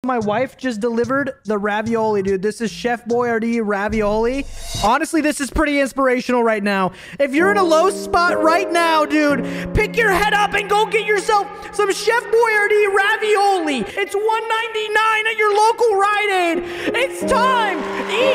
My wife just delivered the ravioli, dude. This is Chef Boyardee ravioli. Honestly, this is pretty inspirational right now. If you're in a low spot right now, dude, pick your head up and go get yourself some Chef Boyardee ravioli. It's $1.99 at your local Rite Aid. It's time. Eat